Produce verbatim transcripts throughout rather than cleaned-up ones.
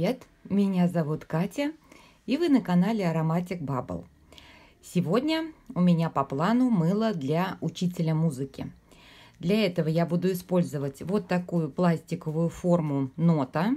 Привет! Меня зовут Катя, и вы на канале Aromatic Bubble. Сегодня у меня по плану мыло для учителя музыки. Для этого я буду использовать вот такую пластиковую форму нота.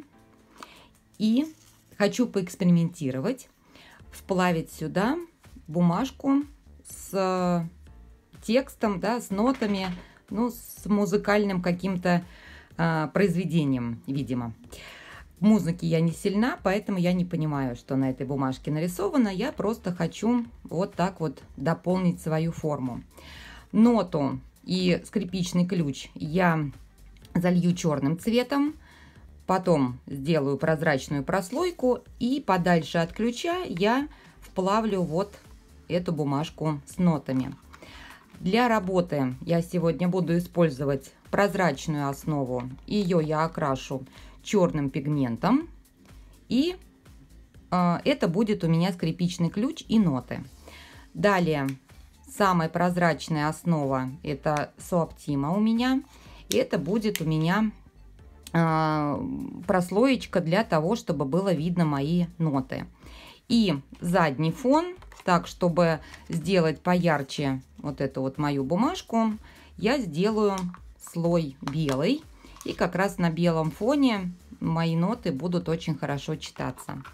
И хочу поэкспериментировать, вплавить сюда бумажку с текстом, да, с нотами, ну, с музыкальным каким-то э, произведением, видимо. В музыке я не сильна, поэтому я не понимаю, что на этой бумажке нарисовано. Я просто хочу вот так вот дополнить свою форму. Ноту и скрипичный ключ я залью черным цветом. Потом сделаю прозрачную прослойку. И подальше от ключа я вплавлю вот эту бумажку с нотами. Для работы я сегодня буду использовать прозрачную основу. Ее я окрашу черным пигментом, и э, это будет у меня скрипичный ключ и ноты. Далее самая прозрачная основа — это Суаптима у меня. Это будет у меня э, прослоечка для того, чтобы было видно мои ноты. И задний фон, так чтобы сделать поярче вот эту вот мою бумажку, я сделаю слой белый. И как раз на белом фоне мои ноты будут очень хорошо читаться.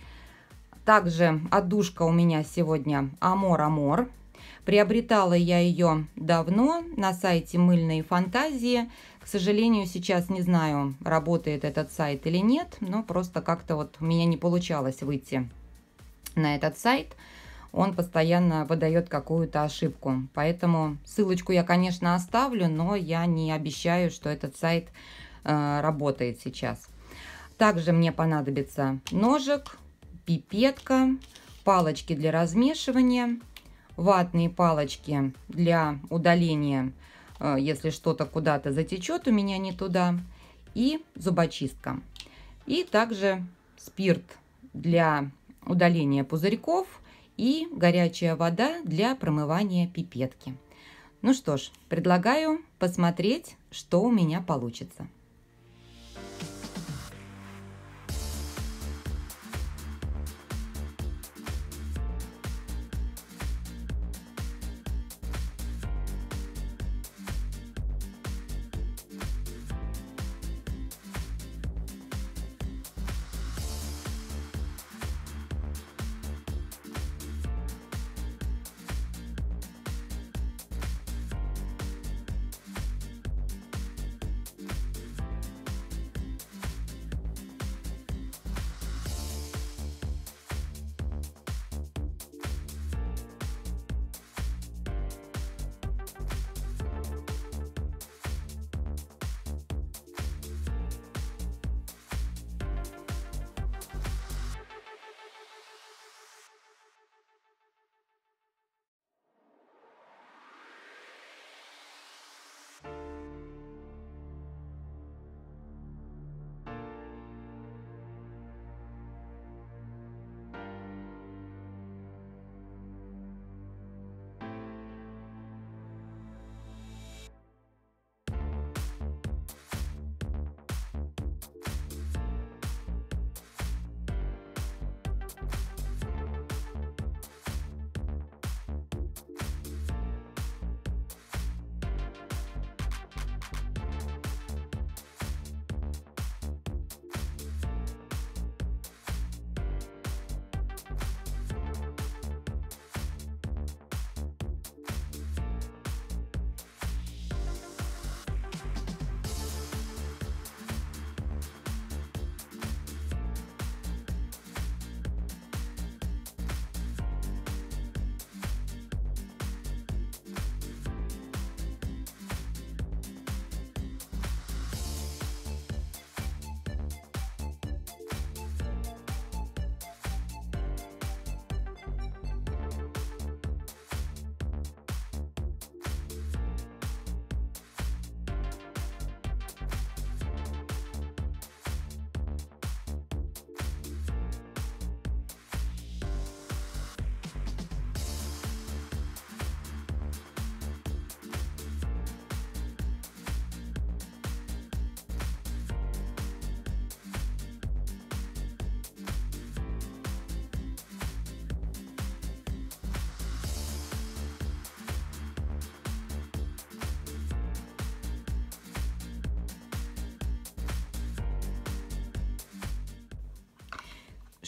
Также отдушка у меня сегодня Amor Amor. Приобретала я ее давно на сайте Мыльные фантазии. К сожалению, сейчас не знаю, работает этот сайт или нет, но просто как-то вот у меня не получалось выйти на этот сайт. Он постоянно выдает какую-то ошибку. Поэтому ссылочку я, конечно, оставлю, но я не обещаю, что этот сайт э, работает сейчас. Также мне понадобится ножик, пипетка, палочки для размешивания, ватные палочки для удаления, э, если что-то куда-то затечет у меня не туда, и зубочистка. И также спирт для удаления пузырьков и горячая вода для промывания пипетки. Ну что ж, предлагаю посмотреть, что у меня получится.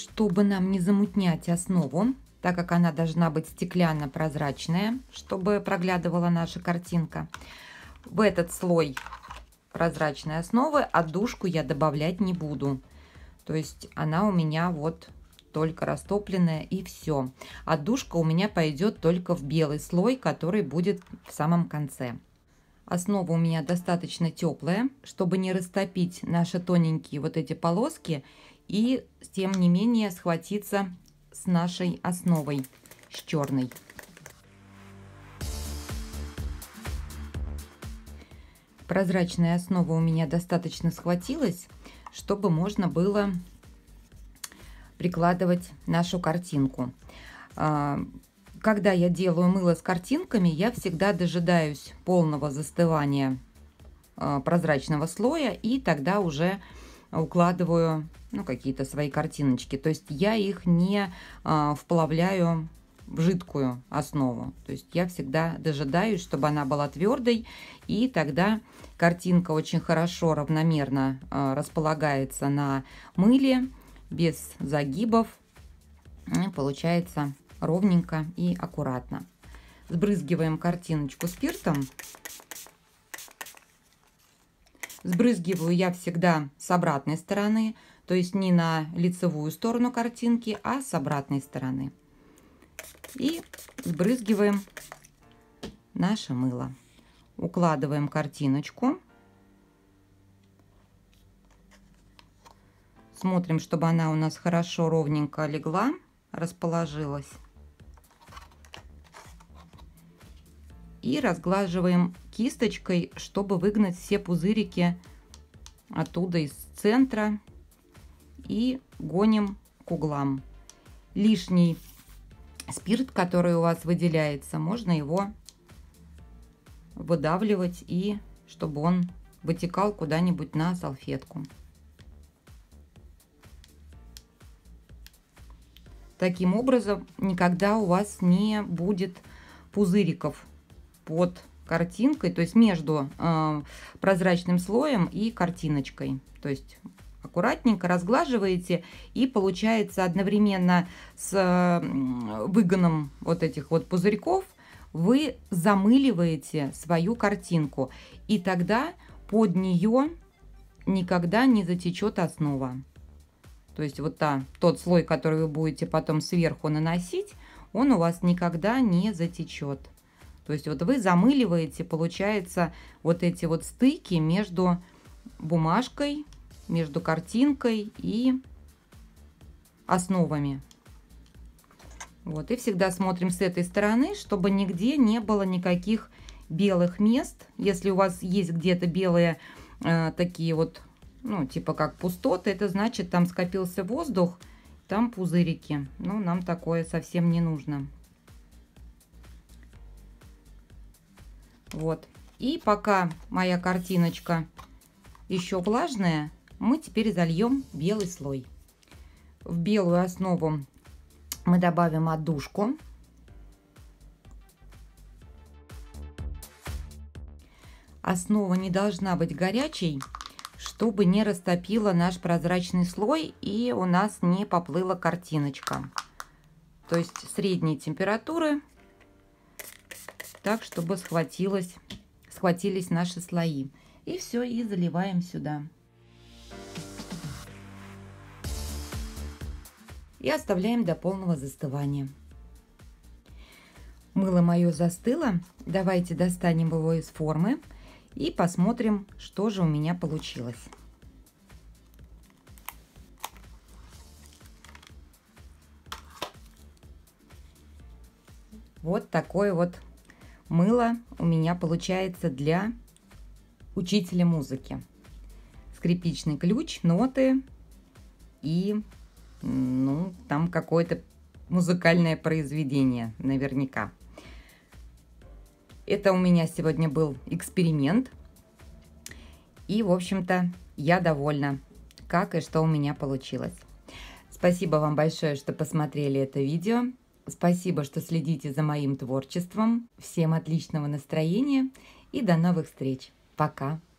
Чтобы нам не замутнять основу, так как она должна быть стеклянно-прозрачная, чтобы проглядывала наша картинка, в этот слой прозрачной основы отдушку я добавлять не буду. То есть она у меня вот только растопленная, и все. Отдушка у меня пойдет только в белый слой, который будет в самом конце. Основа у меня достаточно теплая, чтобы не растопить наши тоненькие вот эти полоски и тем не менее схватиться с нашей основой, с черной. Прозрачная основа у меня достаточно схватилась, чтобы можно было прикладывать нашу картинку. Когда я делаю мыло с картинками, я всегда дожидаюсь полного застывания прозрачного слоя и тогда уже укладываю, ну, какие-то свои картиночки. То есть я их не вплавляю в жидкую основу. То есть я всегда дожидаюсь, чтобы она была твердой, и тогда картинка очень хорошо, равномерно располагается на мыле, без загибов. И получается ровненько и аккуратно. Сбрызгиваем картиночку спиртом. Сбрызгиваю я всегда с обратной стороны, то есть не на лицевую сторону картинки, а с обратной стороны. И сбрызгиваем наше мыло. Укладываем картиночку. Смотрим, чтобы она у нас хорошо ровненько легла, расположилась. И разглаживаем кисточкой, чтобы выгнать все пузырики оттуда из центра. И гоним к углам. Лишний спирт, который у вас выделяется, можно его выдавливать, и чтобы он вытекал куда-нибудь на салфетку. Таким образом, никогда у вас не будет пузыриков под картинкой, то есть между э, прозрачным слоем и картиночкой. То есть аккуратненько разглаживаете, и получается одновременно с э, выгоном вот этих вот пузырьков вы замыливаете свою картинку, и тогда под нее никогда не затечет основа. То есть вот та, тот слой, который вы будете потом сверху наносить, он у вас никогда не затечет. То есть вот вы замыливаете, получается, вот эти вот стыки между бумажкой, между картинкой и основами. Вот, и всегда смотрим с этой стороны, чтобы нигде не было никаких белых мест. Если у вас есть где-то белые э, такие вот, ну, типа как пустоты, это значит, там скопился воздух, там пузырики. Но нам такое совсем не нужно. Вот. И пока моя картиночка еще влажная, мы теперь зальем белый слой. В белую основу мы добавим отдушку. Основа не должна быть горячей, чтобы не растопила наш прозрачный слой и у нас не поплыла картиночка. То есть средней температуры, так, чтобы схватилось, схватились наши слои. И все, и заливаем сюда. И оставляем до полного застывания. Мыло мое застыло. Давайте достанем его из формы и посмотрим, что же у меня получилось. Вот такое вот мыло у меня получается для учителя музыки. Скрипичный ключ, ноты и, ну, там какое-то музыкальное произведение наверняка. Это у меня сегодня был эксперимент. И, в общем-то, я довольна, как и что у меня получилось. Спасибо вам большое, что посмотрели это видео. Спасибо, что следите за моим творчеством. Всем отличного настроения и до новых встреч. Пока!